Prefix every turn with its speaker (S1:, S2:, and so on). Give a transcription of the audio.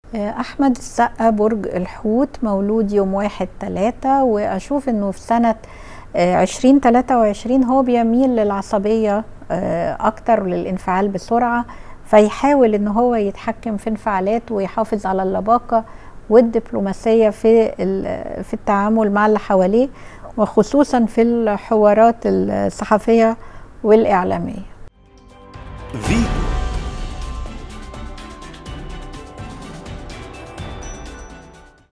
S1: أحمد السقا برج الحوت، مولود يوم 1/3، وأشوف أنه في سنة 2023 هو بيميل للعصبية أكتر للانفعال بسرعة، فيحاول أنه هو يتحكم في انفعالاته ويحافظ على اللباقة والدبلوماسية في التعامل مع اللي حواليه، وخصوصا في الحوارات الصحفية والإعلامية.